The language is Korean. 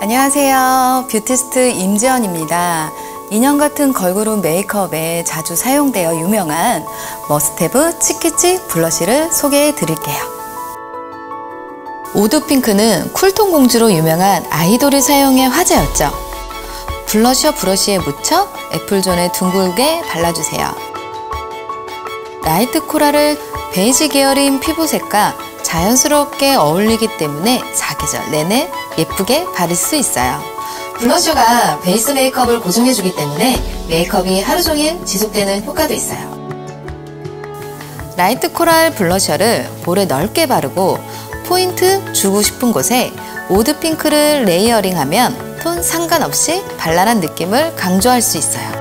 안녕하세요. 뷰티스트 임지연입니다. 인형 같은 걸그룹 메이크업에 자주 사용되어 유명한 머스테브 치키치 블러쉬를 소개해 드릴게요. 오드핑크는 쿨톤 공주로 유명한 아이돌이 사용해 화제였죠. 블러셔 브러쉬에 묻혀 애플존에 둥글게 발라주세요. 라이트 코랄을 베이지 계열인 피부색과 자연스럽게 어울리기 때문에 사계절 내내 예쁘게 바를 수 있어요. 블러셔가 베이스 메이크업을 고정해주기 때문에 메이크업이 하루 종일 지속되는 효과도 있어요. 라이트 코랄 블러셔를 볼에 넓게 바르고 포인트 주고 싶은 곳에 오드 핑크를 레이어링하면 톤 상관없이 발랄한 느낌을 강조할 수 있어요.